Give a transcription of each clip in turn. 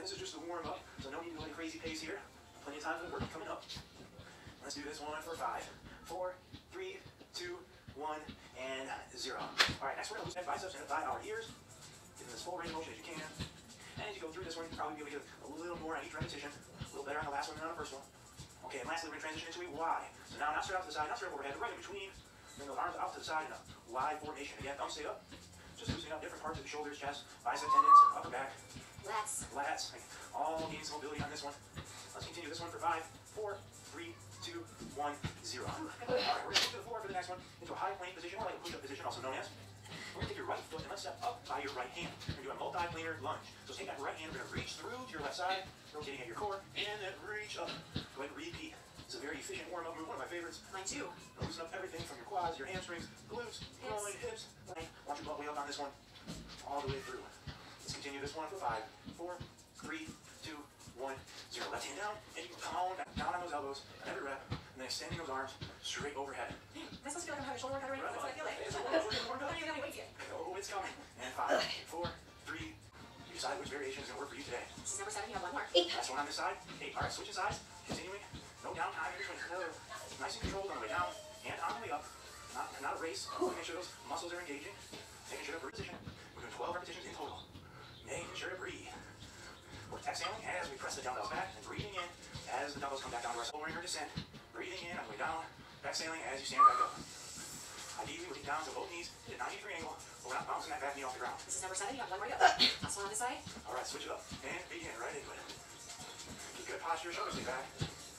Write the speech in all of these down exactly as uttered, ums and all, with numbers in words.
this is just the warm up, so no need to go at a crazy pace here. Plenty of time for work coming up. Let's do this one for five, four, three, two, one, and zero. All right, next we're going to loosen that biceps and thigh our ears. Get in this full range of motion as you can. And as you go through this one, you'll probably be able to get a little more on each repetition. A little better on the last one than on the first one. Okay, and lastly, we're going to transition into a Y. So now not straight out to the side, not straight overhead, right in between. Bring those arms out to the side in a Y formation. Again, thumbs stay up. Just loosening up different parts of the shoulders, chest, bicep tendons, upper back. Lats. Lats. All gain some mobility on this one. Let's continue this one for five, four, three, two, one, zero. All right, we're going to move to the floor for the next one into a high plank position, or like a push-up position, also known as. We're going to take your right foot and let's step up by your right hand. We're going to do a multi-planar lunge. So take that right hand, we're going to reach through to your left side, rotating at your core, and then reach up. Go ahead and repeat. It's a very efficient warm-up move, one of my favorites. Mine too. Loosen up everything from your quads, your hamstrings, glutes, groin, hips. Watch your butt way up on this one, all the way through. Let's continue this one for five, four, three, two, one, zero. Left hand down, and you can pound down on those elbows on every rep, and then extending those arms straight overhead. This must feel like I'm having a shoulder workout already. That's what I feel like. It's a little bit more I don't even have any weights yet. Oh, it's coming. And five, four, three. You decide which variation is going to work for you today. This is number seven. You have one more. Eight. Last one on this side. Eight. All right, switching sides. Continuing. No downtime in between. No. Nice and controlled on the way down and on the way up. Not, not a race. Making sure those muscles are engaging. Making sure to position. We're doing twelve repetitions in total. Making sure to breathe. We're exhaling as we press the dumbbells back and breathing in as the dumbbells come back down to our lowering or descent. Breathing in on the way down. Exhaling as you stand back up. Ideally, we'll get down to both knees, hit a ninety degree angle, but we're not bouncing that back knee off the ground. This is number seven. You have one more to go. Last one on this side. All right, switch it up and begin right into it. Keep good posture, shoulders stay back.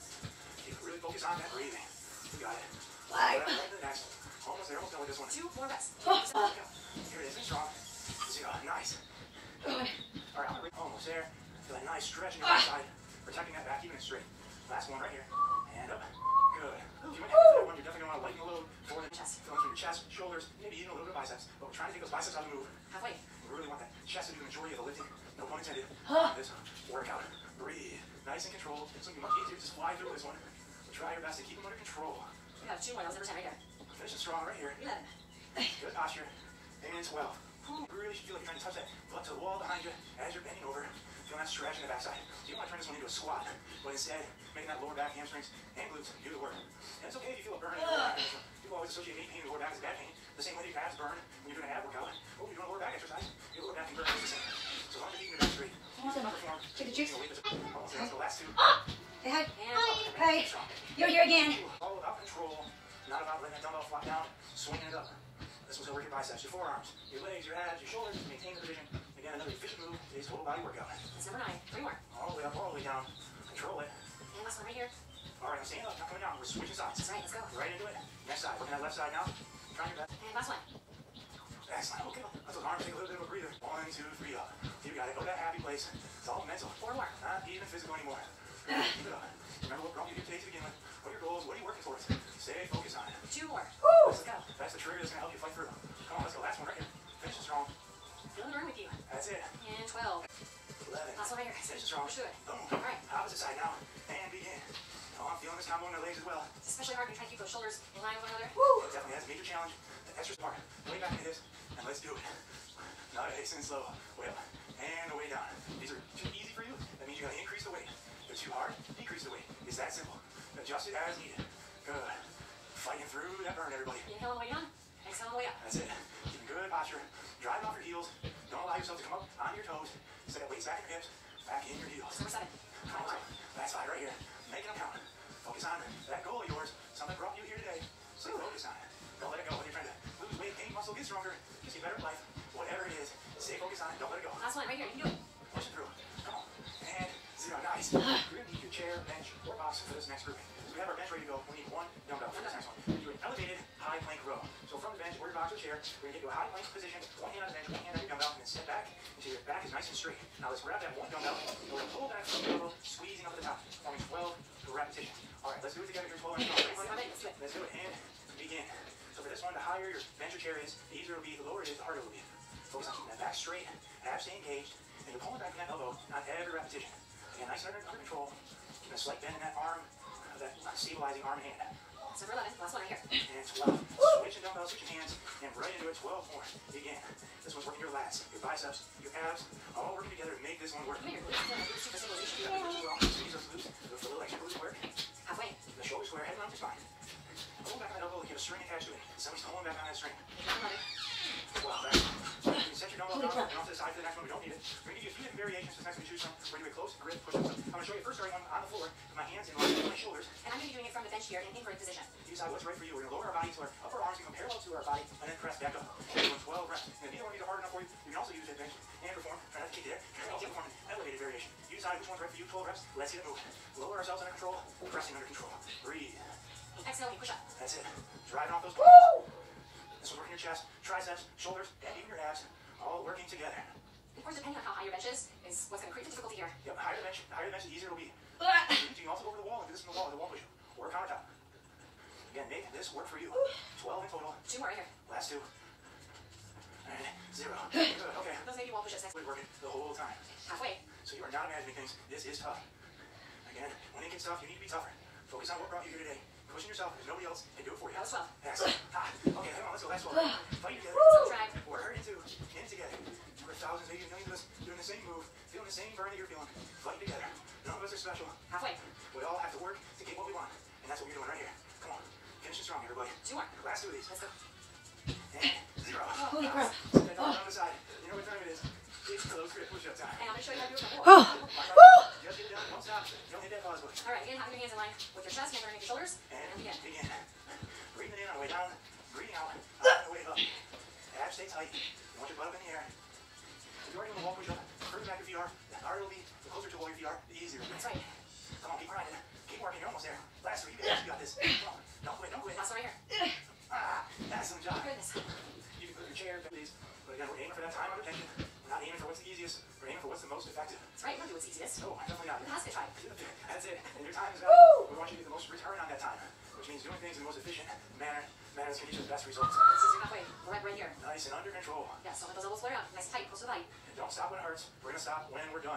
Keep really focused on that breathing. You got it. Five. Right to the next. Almost there, almost done with this one. Two more reps. Here it is, and strong. Zero, nice. All right, I'm almost there. Feel that nice stretch in your right side, protecting that back even and straight. Last one right here, and up. Good. If you might have that one, you're definitely going to want to lighten the load for the chest. Feeling through your chest, shoulders, maybe even a little bit of biceps. But we're trying to take those biceps out of the move. Halfway. We really want that chest to do the majority of the lifting. No pun intended. On this workout. Breathe. Nice and controlled. It's going to be much easier to just fly through this one. But try your best to keep them under control. You have two more. That was number ten right there. Finishing strong right here. Eleven. Good posture. And twelve. You really should feel like you're trying to touch that butt to the wall behind you as you're bending over. Feeling that stretch in the backside. So you want to turn this one into a squat, but instead, making that lower back, hamstrings, and glutes do the work. And it's okay if you feel a burn in the lower back. People always associate pain in the lower back as bad pain. The same way your abs burn when you're doing an ab workout. Or when you're doing a lower back exercise, your lower back can burn just the same. So as long as you're keeping your back straight, perform. Take the juice. Almost there. That's the last two. Say hi. And Hi. You're here again. All about control, not about letting that dumbbell flop down, swinging it up. This one's over your biceps, your forearms, your legs, your abs, your shoulders. Maintain the position. Again, another efficient move. Today's total body workout. that's number nine. Three more. All the way up, all the way down. Control it. And last one right here. All right, I'm standing up, not coming down. We're switching sides. That's right. Let's go. Right into it. Next side. Working that left side now. Trying your best. And last one. Excellent. Okay. Let those arms take a little bit of a breather. One, two, three, up. You got it. Go to that happy place. It's all mental. Four more. Not even physical anymore. Keep it up. Remember what brought you here today to begin with. What are your goals? What are you working towards? Stay focused on it. Two more. Woo. Let's go. That's the trigger that's going to help you fight through. Come on, let's go. Last one right here. Finishing strong. Feeling the burn with you. That's it. And twelve. eleven. Last one right here. Finishing strong. Push through it. Boom. All right. Opposite side now. And begin. Oh, I'm feeling this combo in the legs as well. It's especially hard when you're trying to keep those shoulders in line with one another. Woo. It definitely has a major challenge. The extra smart. Way back into this. And let's do it. Nice and slow. Way up. And way down. These are too easy for you. That means you got to increase the weight. If they're too hard, decrease the weight. It's that simple. Adjust it as needed. Good. Fighting through that burn, everybody. Inhale on the way down. Exhale on the way up. That's it. Keeping good posture. Driving off your heels. Don't allow yourself to come up onto your toes. Set that weights back in your hips. Back in your heels. Number seven. Come on. Last side right here. Making them count. Focus on that goal of yours. Something brought you here today. Stay focused on it. Don't let it go. Whether you're trying to lose weight, gain muscle, get stronger, just get better at life. Whatever it is, stay focused on it. Don't let it go. Last one right here. You can do it. Push it through. Come on. And zero. Nice. We're going to need your chair, bench, or box for this next grouping. So we have our bench ready to go. We need one dumbbell for this next one. We do an elevated high plank row. So from the bench or your box or chair, we're going to get to a high plank position. One hand on the bench, one hand on your dumbbell, and then step back until your back is nice and straight. Now let's grab that one dumbbell, and we're going to pull back from the elbow, squeezing up at the top, forming twelve repetitions. All right, let's do it together. Here's twelve and Let's do it. Let's do it and begin. So for this one, the higher your bench or chair is, the easier it will be. The lower it is, the harder it will be. Focus on keeping that back straight, abs stay engaged, and you're pulling back from that elbow on every repetition. Again, nice and under, under control. Keeping a slight bend in that arm, that stabilizing arm and hand. So for eleven, last one right here. And twelve. Switch your dumbbells, switch your hands, and right into it. twelve more. Begin. This one's working your lats, your biceps, your abs, all working together to make this one work. Come here. Squeeze those glutes. Go for a little extra glute work. Halfway. The shoulder square, head around your spine. Pull back on that elbow, you have a string attached to it. Somebody's pulling back on that string. Wow, that's you can set your dumbbell down and off to the side for the next one. We don't need it. We're going to give you a few different variations for the next one. Choose some. We're going to do a close grip push-up. So I'm going to show you first starting on, on the floor with my hands in line with my shoulders. And I'm going to be doing it from the bench here in inverted position. You decide what's right for you. We're going to lower our body to our upper arms, become parallel to our body, and then press back up. We're doing twelve reps. And if either one of these are hard enough for you, you can also use that bench and perform. Try not to kick there. You can also perform an elevated variation. You decide which one's right for you. twelve reps. Let's get it moving. Lower ourselves under control. Pressing under control. Breathe. Exhale, you push up. That's it. Driving off those bodies. This one's working your chest, triceps, shoulders, and even your abs, all working together. Of course, depending on how high your bench is, is what's going to create the difficulty here. Yep, higher the bench, higher the bench, the easier it'll be. You can also go over the wall and do this from the wall, the wall push, or a countertop. Again, make this work for you. twelve in total. Two more right here. Last two. And zero. Good, okay. Those may be wall pushes next. We're working the whole time. Halfway. So you are not imagining things. This is tough. Again, when it gets tough, you need to be tougher. Focus on what brought you here today. Pushing yourself, because nobody else can do it for you. That was twelve. Excellent. Ah, okay, come on, let's go. Last twelve. Fight together. So drag. We're hurting too. In together. We're thousands, maybe millions of us doing the same move, feeling the same burn that you're feeling. Fight together. None of us are special. Halfway. We all have to work to get what we want. And that's what you're doing right here. Come on. Finish it strong, everybody. Two more. Last two of these. Let's go. And zero. Holy crap. Sit that down on the side. You know what time it is. It's close grip push-up time. And I'm going to show you how to do it from the floor. Oh. Just get it done. Don't stop. Don't hit that pause button. All right, again, having your hands in line with your chest, hands underneath your shoulders, And and begin. begin. Breathing in on the way down. Breathing out on the way up. Abs stay tight. You want your butt up in the air. If you're already on the wall push-up, further back your feet are. The harder it'll be. The closer to the wall your feet are, the easier. That's right. Come on, keep grinding. Keep working. You're almost there. Last three. You got, you got this. Come on. Don't quit. Don't quit. Last one right here. Ah, excellent job. Goodness. You can put your chair, please. But again, we're aiming for that time under tension. We're not aiming for what's the easiest. We're aiming for what's the most effective. That's right. We'll do what's easiest. No, definitely not. Who has to try? That's it. And your time is valuable. We want you to get the most return on that time, which means doing things in the most efficient manner. Manner that's going to get you the best results. This is your halfway. We're right, right here. Nice and under control. Yes, don't let those elbows flare out. Nice and tight, close to the body. And don't stop when it hurts. We're going to stop when we're done.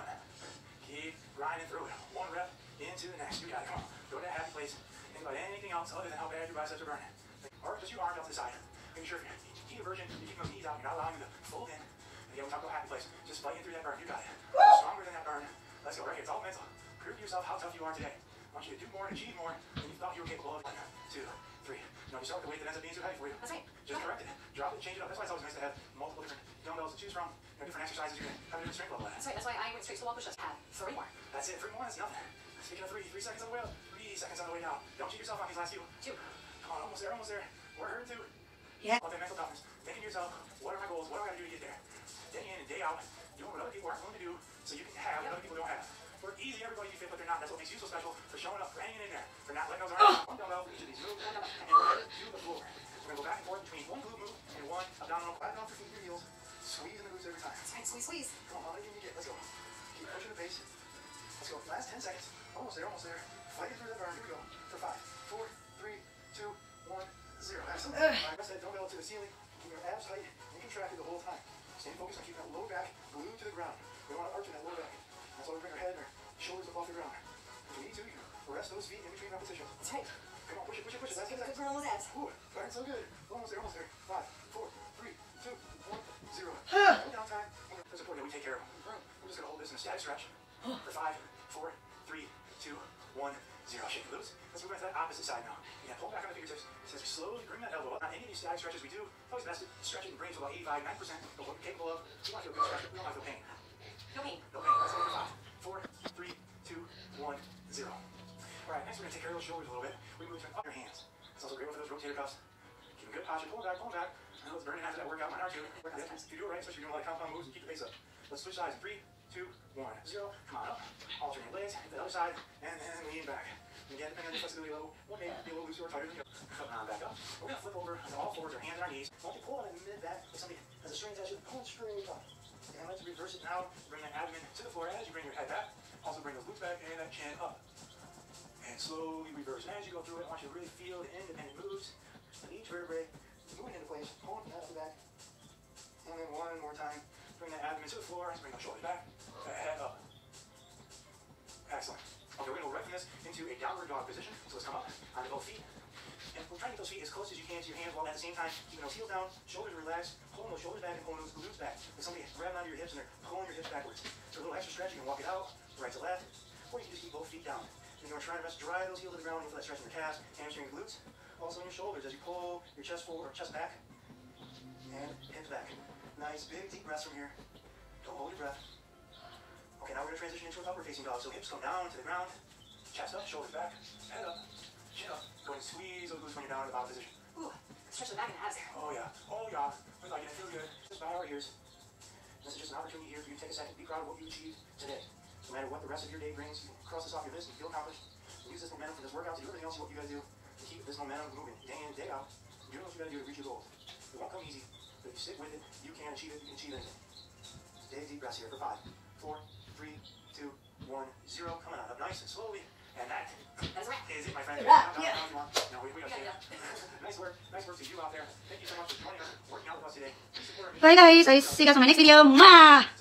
Keep grinding through it. One rep into the next. You got it. Come on. Go to that happy place. Think about anything else other than how bad your biceps are burning. Or just your arms out to the side. Making sure if you're heat aversion, you're keeping those knees out. You're not allowing them to fold in. And again, we talk about happy place. Just fighting through that burn. You got it. You're stronger than that burn. Let's go right here. It's all mental. Prove to yourself how tough you are today. I want you to do more and achieve more than you thought you were capable of. One, two, three. You know, you start with the weight that ends up being too heavy for you. That's right. Just correct it. Drop it, change it up. That's why it's always nice to have multiple different dumbbells to choose from. You know, different exercises. You're going to have a different strength level at. That's right. That's why I went straight to the wall push-ups. Have three more. That's it. Three more. That's nothing. Speaking of three, three seconds on the way up. Three seconds on the way down. Don't cheat yourself on these last few. Two. Come on, almost there, almost there. We're hurting too. Yeah. About that mental toughness. Thinking to yourself, what are my goals? What do I got to do to get there? Day in and day out, doing what other people aren't willing to do so you can have what other people don't have. We're easy, everybody can fit, but they're not. That's what makes you so special for showing up, for hanging in there, for not letting those arms one dumbbell for each of these moves, and we're headed to the floor. We're going to go back and forth between one glute move and one abdominal. Flatten off your feet and your heels. Squeeze in the glutes every time. That's right. Squeeze, squeeze. Come on, how many can you get? Let's go. Keep pushing the pace. Let's go. Last ten seconds. Almost there, almost there. Fighting through the burn. Here we go. For five, four, three, two, one, zero. Excellent. All right, press that dumbbell to the ceiling. Keep your abs tight and contracted the whole time. Stay focused on keeping that lower back glued to the ground. We don't want to arch in that lower back. That's why we bring our head and our shoulders up off the ground. If you need to, you can rest those feet in between repetitions. That's right. Come on, push it, push it, push it. That's Good, it. good burn on those abs. Ooh, burn so good. Almost there, almost there. Five, four, three, two, one, zero. No downtime. That's important that we take care of them. We're just going to hold this in a static stretch for five, four, three, two, one, zero. Shake your glutes. Let's move on to that opposite side now. Again, pull back on the fingertips. As we slowly bring that elbow up. Not any of these static stretches we do, it's always best to stretch it and bring it to about eighty-five, ninety percent of what we're capable of. We want to feel good stretch, we don't want to feel pain. No pain. No pain. Let's go for five, four, three, two, one, zero. All right, next we're going to take care of those shoulders a little bit. We move to up your hands. It's also great with those rotator cuffs. Keep a good posture. Pull back, pull back. I know it's burning after that workout. Mine are too. If you do it right, especially if you're doing a lot of compound moves, and keep the pace up. Let's switch sides. Three, two, one, zero. Come on up. Alternate legs. Hit the other side, and then lean back. And again, depending on your flexibility level, one may be a little looser or tighter than the other. Come on, back up. We're going to flip over to all fours, our hands on our knees. I want you to pull on that mid back like somebody has a string attached to it. Pull it straight up. And let's reverse it now. Bring that abdomen to the floor as you bring your head back. Also bring those glutes back and that chin up. And slowly reverse. And as you go through it, I want you to really feel the independent moves of each vertebrae moving into place. Pulling that up the back. And then one more time. Bring that abdomen to the floor. Bring those shoulders back. Head up. Excellent. Okay, we're going to go right from this into a downward dog position. So let's come up onto both feet. And we're trying to get those feet as close as you can to your hands while at the same time keeping those heels down, shoulders relaxed, pulling those shoulders back and pulling those glutes back. Like somebody grabbing onto your hips and they're pulling your hips backwards. So a little extra stretch, you can walk it out, right to left, or you can just keep both feet down. And you're trying to rest, drive those heels to the ground, you feel that stretch in your calves, hamstring, glutes, also in your shoulders as you pull your chest forward or chest back, and hips back. Nice big deep breaths from here. Don't hold your breath. Okay, now we're going to transition into an upward facing dog. So hips come down to the ground, chest up, shoulders back, head up, chin up. Go and squeeze those glutes when you're down in the bottom position. Ooh, stretch the back and the abs there. Oh yeah, oh yeah. We're like, it feels good. Just bow our ears. This is just an opportunity here for you to take a second, be proud of what you achieved today. No matter what the rest of your day brings, you can cross this off your list and feel accomplished. And use this momentum for this workout to do everything else what you gotta do to keep this momentum moving day in, day out. Do what you gotta do to reach your goals. It won't come easy, but if you stick with it, you can achieve it, you can achieve anything. Take deep breaths here for five, four, three, two, one, zero. Coming on up nice and slowly. And that That's right. is it, my friend. Wrap, No, yeah. no, no, no, we, we got Yeah, you. Nice work. Nice work to you out there. Thank you so much for joining us, working out with us today. Please support our Bye guys. I see you guys on my next video. Mwah!